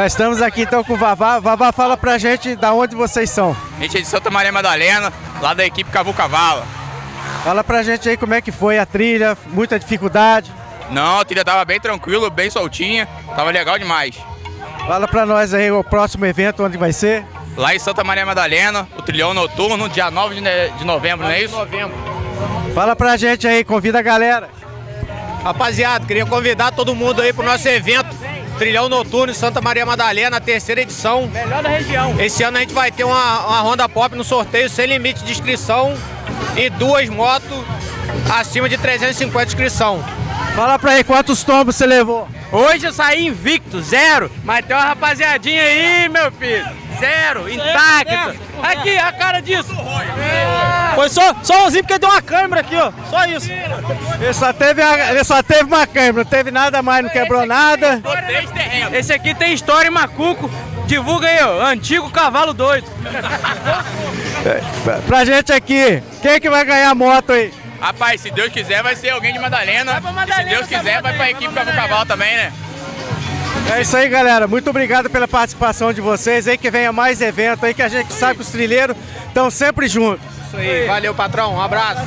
Nós estamos aqui então com o Vavá. Vavá, fala pra gente da onde vocês são. A gente é de Santa Maria Madalena, lá da equipe Cavu Cavalo. Fala pra gente aí como é que foi a trilha, muita dificuldade. Não, a trilha tava bem tranquilo, bem soltinha, tava legal demais. Fala pra nós aí o próximo evento, onde vai ser? Lá em Santa Maria Madalena, o trilhão noturno, dia 9 de novembro, não é isso? Fala pra gente aí, convida a galera. Rapaziada, queria convidar todo mundo aí pro nosso evento Trilhão Noturno em Santa Maria Madalena, a terceira edição. Melhor da região. Esse ano a gente vai ter uma Honda Pop no sorteio sem limite de inscrição e 2 motos acima de 350 inscrição. Fala pra aí, quantos tombos você levou? Hoje eu saí invicto, 0. Mas tem uma rapaziadinha aí, meu filho. 0, intacto. Aqui, a cara disso. Foi só umzinho porque deu uma câimbra aqui, ó. Só isso. Ele só teve uma câimbra, não teve nada mais, não quebrou nada. Esse aqui tem história em Macuco. Divulga aí, ó. Antigo cavalo doido. Pra gente aqui, quem é que vai ganhar a moto aí? Rapaz, se Deus quiser vai ser alguém de Madalena. E se Deus quiser vai pra equipe Cavu Cavalo também, né? É isso aí, galera. Muito obrigado pela participação de vocês aí, que venha mais evento aí, que a gente sabe que os trilheiros estão sempre juntos. Isso aí, valeu patrão, um abraço.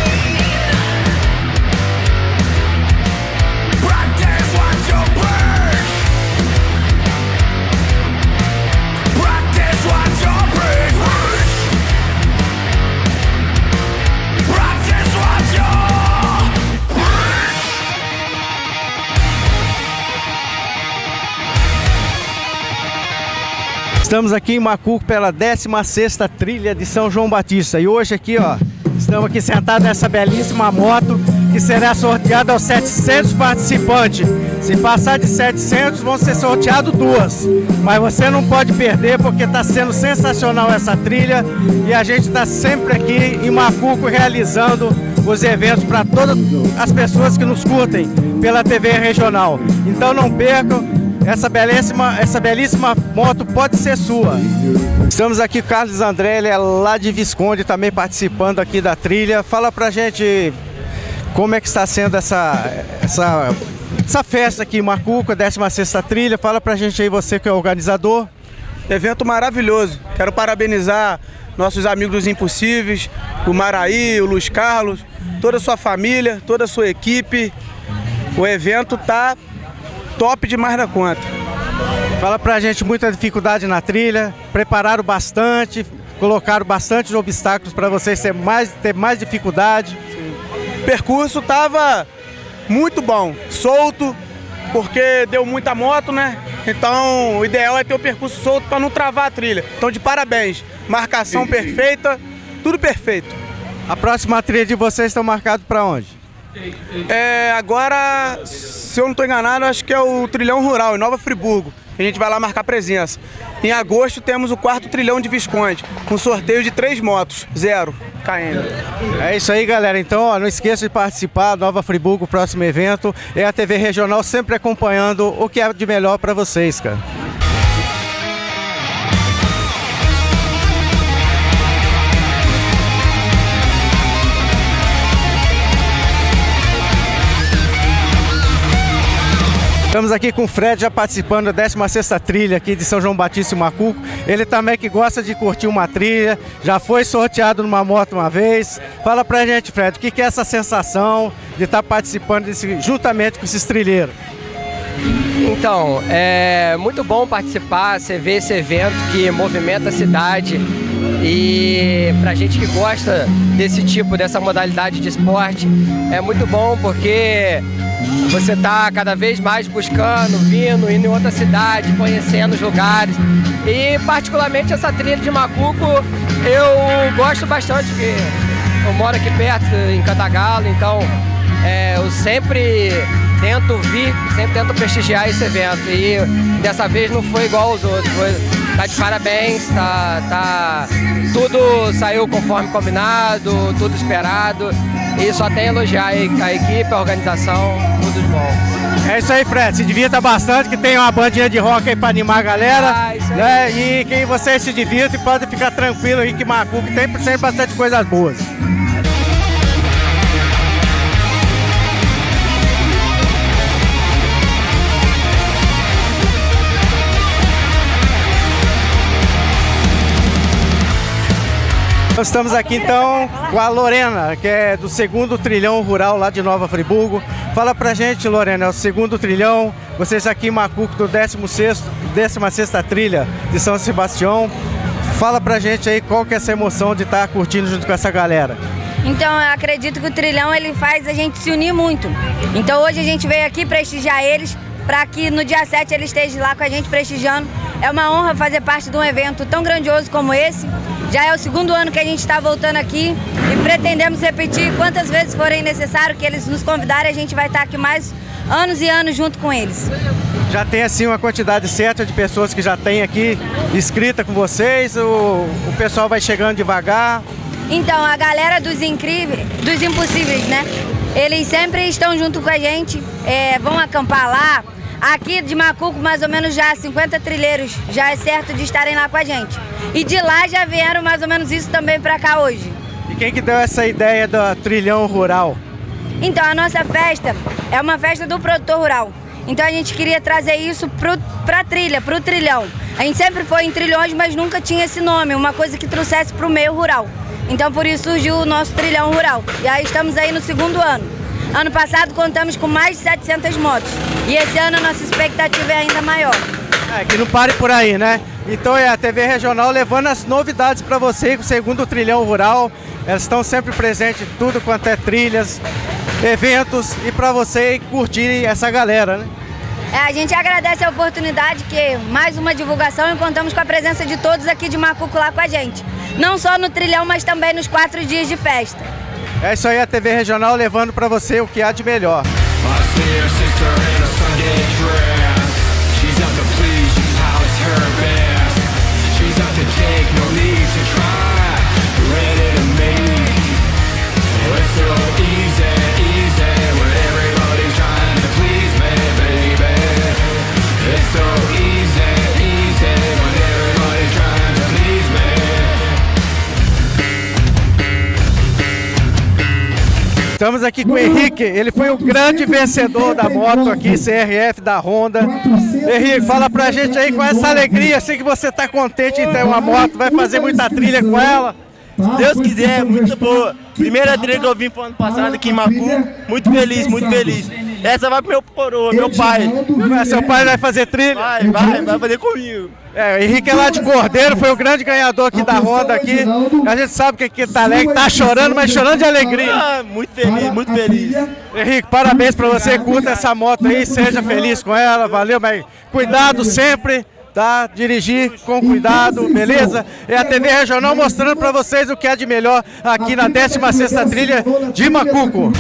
Estamos aqui em Macuco pela 16ª trilha de São João Batista. E hoje aqui, ó, estamos aqui sentados nessa belíssima moto que será sorteada aos 700 participantes. Se passar de 700, vão ser sorteados 2. Mas você não pode perder porque está sendo sensacional essa trilha. E a gente está sempre aqui em Macuco realizando os eventos para todas as pessoas que nos curtem pela TV regional. Então não percam. Essa belíssima moto pode ser sua. Estamos aqui com o Carlos André, ele é lá de Visconde, também participando aqui da trilha. Fala pra gente como é que está sendo essa festa aqui em Macuco, a 16ª trilha. Fala pra gente aí, você que é organizador. Evento maravilhoso. Quero parabenizar nossos amigos dos Impossíveis, o Maraí, o Luiz Carlos, toda a sua família, toda a sua equipe. O evento tá top demais da conta. Fala pra gente, muita dificuldade na trilha, prepararam bastante, colocaram bastante obstáculos para vocês ter mais dificuldade. Sim. O percurso tava muito bom, solto, porque deu muita moto, né? Então o ideal é ter o percurso solto para não travar a trilha. Então de parabéns, marcação perfeita, tudo perfeito. A próxima trilha de vocês estão marcados para onde? Agora, se eu não estou enganado, acho que é o Trilhão Rural, em Nova Friburgo. A gente vai lá marcar presença. Em agosto temos o 4º Trilhão de Visconde, com sorteio de 3 motos, 0 km. É isso aí, galera. Então, ó, não esqueça de participar, Nova Friburgo, o próximo evento. É a TV Regional sempre acompanhando o que é de melhor para vocês, cara. Estamos aqui com o Fred, já participando da 16ª trilha aqui de São João Batista e Macuco. Ele também que gosta de curtir uma trilha, já foi sorteado numa moto uma vez. Fala pra gente, Fred, o que é essa sensação de estar participando juntamente com esses trilheiros? Então, é muito bom participar, você vê esse evento que movimenta a cidade. E pra gente que gosta dessa modalidade de esporte, é muito bom porque você tá cada vez mais buscando, indo em outra cidade, conhecendo os lugares. E particularmente essa trilha de Macuco eu gosto bastante, porque eu moro aqui perto, em Cantagalo, então eu sempre tento vir, sempre tento prestigiar esse evento. E dessa vez não foi igual aos outros, tá de parabéns, tudo saiu conforme combinado, tudo esperado. E só tem a elogiar a equipe, a organização, tudo de bom. É isso aí, Fred, se divirta bastante, que tem uma bandinha de rock aí pra animar a galera, né? E que vocês se divirtam e podem ficar tranquilo aí que Macuco tem sempre bastante coisas boas. Nós estamos aqui então com a Lorena, que é do 2º Trilhão Rural lá de Nova Friburgo. Fala pra gente, Lorena, é o 2º trilhão, vocês aqui em Macuco do 16ª trilha de São Sebastião. Fala pra gente aí qual que é essa emoção de estar curtindo junto com essa galera. Então, eu acredito que o trilhão ele faz a gente se unir muito. Então hoje a gente veio aqui prestigiar eles, para que no dia 7 eles estejam lá com a gente prestigiando. É uma honra fazer parte de um evento tão grandioso como esse. Já é o 2º ano que a gente está voltando aqui e pretendemos repetir quantas vezes forem necessário que eles nos convidarem. A gente vai estar aqui mais anos e anos junto com eles. Já tem assim uma quantidade certa de pessoas que já tem aqui inscrita com vocês? O pessoal vai chegando devagar? Então, a galera dos impossíveis, né? Eles sempre estão junto com a gente, vão acampar lá. Aqui de Macuco, mais ou menos já 50 trilheiros, já é certo de estarem lá com a gente. E de lá já vieram mais ou menos isso também para cá hoje. E quem que deu essa ideia do trilhão rural? Então, a nossa festa é uma festa do produtor rural. Então a gente queria trazer isso para a trilha, para o trilhão. A gente sempre foi em trilhões, mas nunca tinha esse nome, uma coisa que trouxesse para o meio rural. Então por isso surgiu o nosso trilhão rural. E aí estamos aí no 2º ano. Ano passado contamos com mais de 700 motos. E esse ano a nossa expectativa é ainda maior. Que não pare por aí, né? Então é a TV Regional levando as novidades para você com o 2º Trilhão Rural. Elas estão sempre presentes em tudo quanto é trilhas, eventos e para você curtir essa galera, né? A gente agradece a oportunidade, que mais uma divulgação, e contamos com a presença de todos aqui de Macuco lá com a gente. Não só no trilhão, mas também nos 4 dias de festa. É isso aí, a TV Regional levando para você o que há de melhor. Estamos aqui com o Henrique, ele foi o grande vencedor da moto aqui, CRF da Honda. Henrique, fala pra gente aí com essa alegria, sei que você tá contente em ter uma moto, vai fazer muita trilha com ela. Se Deus quiser, muito boa. Primeira trilha que eu vim pro ano passado aqui em Macuco, muito feliz, muito feliz. Essa vai pro meu coroa, meu pai. Seu pai vai fazer trilha? Vai fazer comigo. O Henrique é lá de Cordeiro, foi o grande ganhador aqui da Honda aqui. A gente sabe que aqui tá alegre, tá chorando, mas chorando de alegria. Muito feliz, muito feliz. Henrique, parabéns pra você, curta essa moto aí, seja feliz com ela, valeu, mas cuidado sempre, tá? Dirigir com cuidado, beleza? É a TV Regional mostrando pra vocês o que há de melhor aqui na 16ª trilha de Macuco.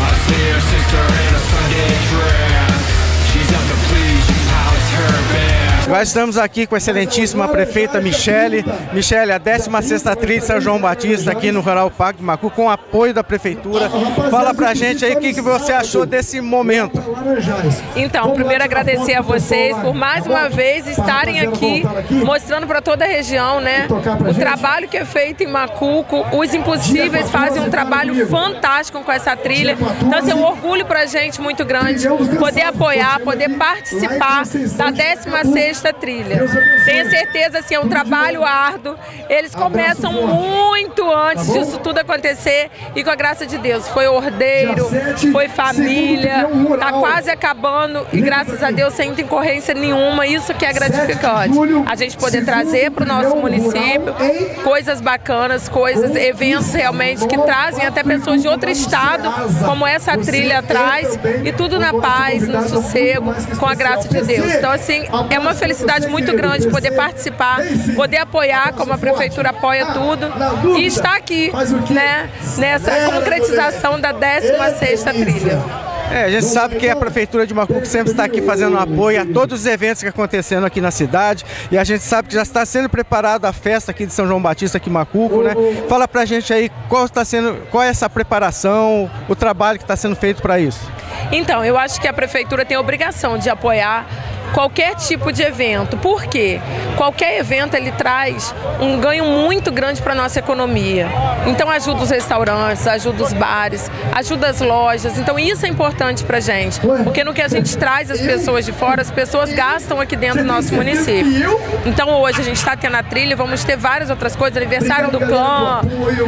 Nós estamos aqui com a excelentíssima prefeita Michele. Michele, a 16ª trilha de São João Batista aqui no Rural Parque de Macuco, com o apoio da prefeitura. Fala pra gente aí o que você achou desse momento. Então, primeiro agradecer a vocês por mais uma vez estarem aqui, mostrando para toda a região, né, o trabalho que é feito em Macuco. Os Impossíveis fazem um trabalho fantástico com essa trilha. Então, assim, é um orgulho pra gente muito grande poder apoiar, poder participar da 16ª trilha. Tenho certeza, assim, é um trabalho árduo. Eles começam muito antes disso tudo acontecer e com a graça de Deus. Foi ordeiro, foi família, tá quase acabando e graças a Deus sem intercorrência nenhuma. Isso que é gratificante. A gente poder trazer para o nosso município coisas bacanas, eventos realmente que trazem até pessoas de outro estado, como essa trilha traz, e tudo na paz, no sossego, com a graça de Deus. Então, assim, é uma felicidade muito grande poder participar, poder apoiar, como a prefeitura apoia tudo, e estar aqui, né, nessa concretização da 16ª trilha. A gente sabe que a Prefeitura de Macuco sempre está aqui fazendo apoio a todos os eventos que acontecendo aqui na cidade, e a gente sabe que já está sendo preparada a festa aqui de São João Batista aqui em Macuco, né? Fala pra gente aí qual é essa preparação, o trabalho que está sendo feito para isso. Então, eu acho que a Prefeitura tem a obrigação de apoiar qualquer tipo de evento. Por quê? Qualquer evento ele traz um ganho muito grande para a nossa economia. Então ajuda os restaurantes, ajuda os bares, ajuda as lojas. Então isso é importante para a gente, porque no que a gente traz as pessoas de fora, as pessoas gastam aqui dentro do nosso município. Então hoje a gente está tendo a trilha, vamos ter várias outras coisas, aniversário do clã.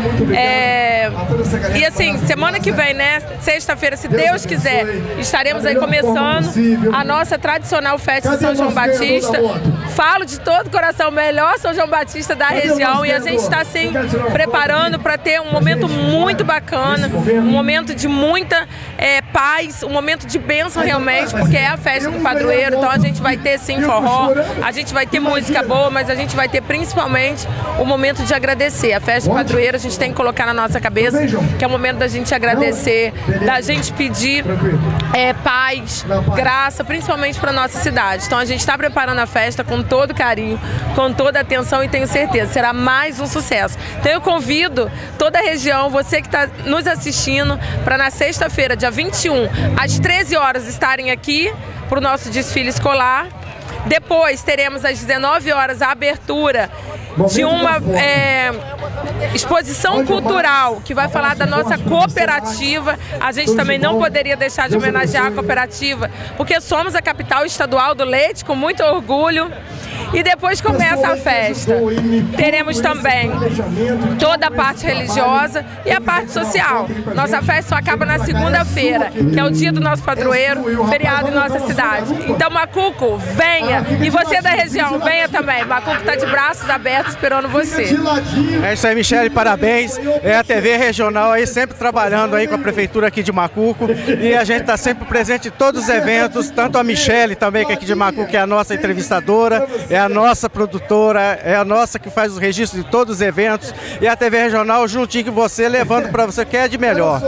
E assim, semana que vem, né, sexta-feira, se Deus quiser, estaremos aí começando a nossa tradicional festa de São João Batista. Falo de todo o coração, o melhor São João Batista da região, e a gente está assim preparando para ter um momento muito bacana, um momento de muita paz, um momento de bênção realmente, porque é a festa do padroeiro. Então a gente vai ter sim forró, a gente vai ter música boa, mas a gente vai ter principalmente o momento de agradecer. A festa do padroeiro a gente tem que colocar na nossa cabeça que é o momento da gente agradecer, da gente pedir paz, graça, principalmente para nossa cidade. Então a gente está preparando a festa com todo carinho, com toda atenção, e tenho certeza, será mais um sucesso. Então eu convido toda a região, você que está nos assistindo, para na sexta-feira, dia 21, às 13 horas, estarem aqui para o nosso desfile escolar. Depois teremos às 19 horas a abertura de uma exposição cultural que vai falar da nossa cooperativa. A gente também não poderia deixar de homenagear a cooperativa, porque somos a capital estadual do leite, com muito orgulho. E depois começa a festa. Teremos também toda a parte religiosa e a parte social. Nossa festa só acaba na segunda-feira, que é o dia do nosso padroeiro, feriado em nossa cidade. Então, Macuco, venha! E você da região, venha também. Macuco está de braços abertos esperando você. É isso aí, Michele, parabéns. É a TV regional aí, sempre trabalhando aí com a prefeitura aqui de Macuco. E a gente está sempre presente em todos os eventos, tanto a Michele também, que é aqui de Macuco, que é a nossa entrevistadora, é a nossa produtora, é a nossa que faz os registros de todos os eventos, e a TV regional juntinho com você, levando para você o que é de melhor.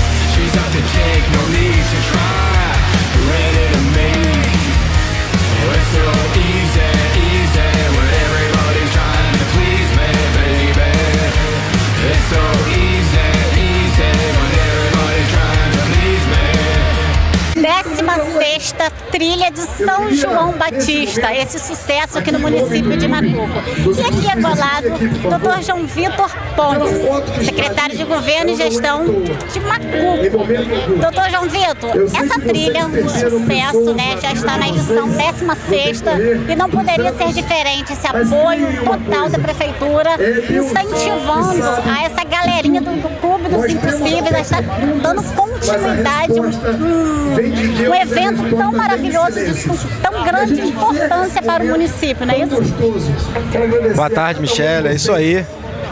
Sexta trilha de São João Batista, esse sucesso aqui no município de Macuco. E aqui é colado o Dr. João Vitor Pontes, secretário de Governo e Gestão de Macuco. Dr. João Vitor, essa trilha, um sucesso, né, já está na edição 16ª e não poderia ser diferente, esse apoio total da prefeitura, incentivando a essa galerinha do Clube dos Impossíveis, a estar dando continuidade, um evento tão maravilhoso, de tão grande importância para o município, não é isso? Boa tarde, Michele, é isso aí.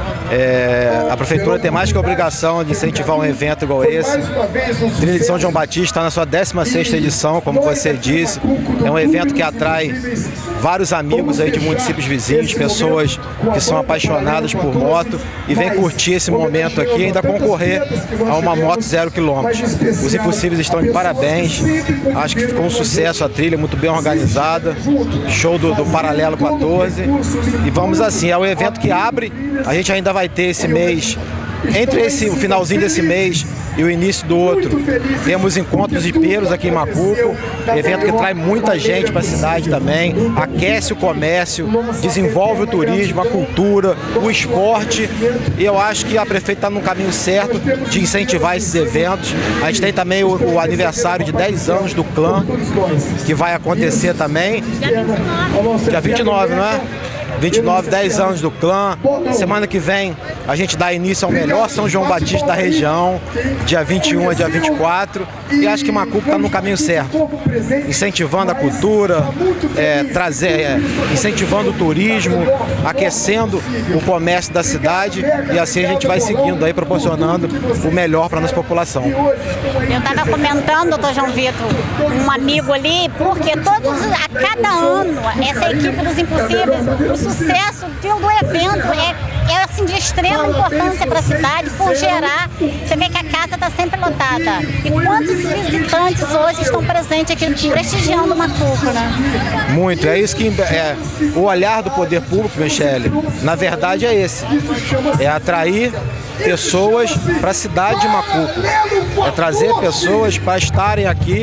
A prefeitura tem mais que a obrigação de incentivar um evento igual esse. A Trilha de São João Batista está na sua 16ª edição, como você disse. É um evento que atrai vários amigos aí de municípios vizinhos, pessoas que são apaixonadas por moto e vêm curtir esse momento aqui e ainda concorrer a uma moto 0 km. Os Impossíveis estão de parabéns. Acho que ficou um sucesso a trilha, muito bem organizada. Show do Paralelo 14. E vamos assim, é um evento que abre, a gente ainda vai ter esse mês, entre o finalzinho desse mês e o início do outro, temos encontros de peros aqui em Macuco, evento que traz muita gente para a cidade também, aquece o comércio, desenvolve o turismo, a cultura, o esporte, e eu acho que a prefeita está no caminho certo de incentivar esses eventos. A gente tem também o aniversário de 10 anos do clã, que vai acontecer também, dia 29, não é? 29, 10 anos do clã. Semana que vem a gente dá início ao melhor São João Batista da região, dia 21 a dia 24. E acho que Macuco está no caminho certo, incentivando a cultura, incentivando o turismo, aquecendo o comércio da cidade, e assim a gente vai seguindo aí, proporcionando o melhor para a nossa população. Eu estava comentando, doutor João Vitor, um amigo ali, porque a cada ano essa equipe dos Impossíveis, o sucesso do evento é assim, de extrema importância para a cidade, por gerar, você vê que a casa está sempre lotada. E quantos visitantes hoje estão presentes aqui prestigiando Macuco, né? Muito, é isso que o olhar do poder público, Michele, na verdade é esse, é atrair pessoas para a cidade de Macuco, é trazer pessoas para estarem aqui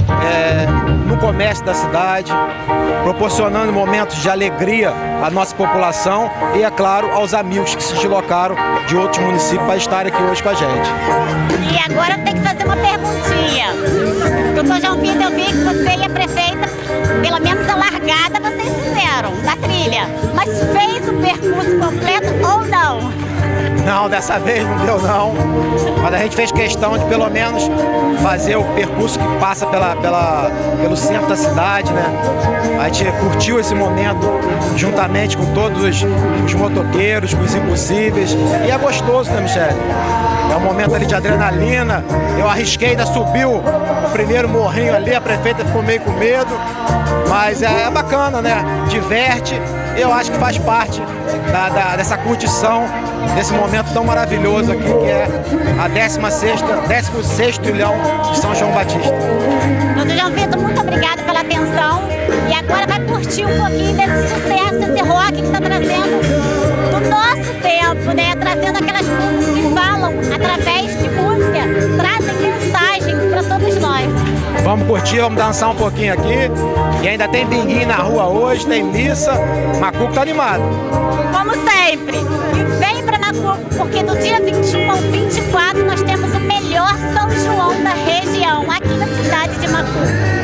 no comércio da cidade, proporcionando momentos de alegria à nossa população e, é claro, aos amigos que se deslocaram de outros municípios para estar aqui hoje com a gente. E agora eu tenho que fazer uma perguntinha. Doutor João Vitor, eu vi que você e a prefeita, pelo menos a largada, vocês fizeram da trilha, mas fez o percurso completo ou não? Não, dessa vez não deu não, mas a gente fez questão de pelo menos fazer o percurso que passa pelo centro da cidade, né? A gente curtiu esse momento juntamente com todos os motoqueiros, com os impossíveis, e é gostoso, né, Michele? É um momento ali de adrenalina, eu arrisquei, ainda subiu o primeiro morrinho ali, a prefeita ficou meio com medo, mas é bacana, né? Diverte, eu acho que faz parte dessa curtição, desse momento tão maravilhoso aqui, que é a 16º trilhão de São João Batista. Doutor João Vitor, muito obrigada pela atenção, e agora vai curtir um pouquinho desse sucesso, desse rock que está trazendo do nosso tempo, né? Trazendo aquelas músicas que falam, através de música, trazem mensagens para todos nós. Vamos curtir, vamos dançar um pouquinho aqui, e ainda tem binguinho na rua hoje, tem missa, Macuco tá animado. Como sempre, e vem para Macuco, porque do dia 21 ao 24 nós temos o melhor São João da região, aqui na cidade de Macuco.